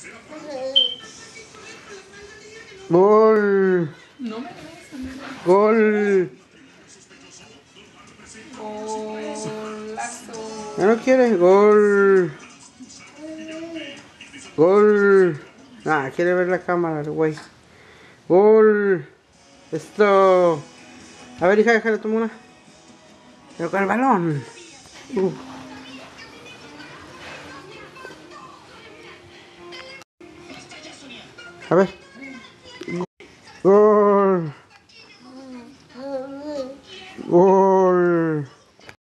Gol. No me ves, amigo. Gol. Golazo. ¿Ya no quieres? Gol. Gol. Ah, quiere ver la cámara, el güey. Gol. Esto. A ver, hija, déjale, toma una. Pero con el balón. A ver.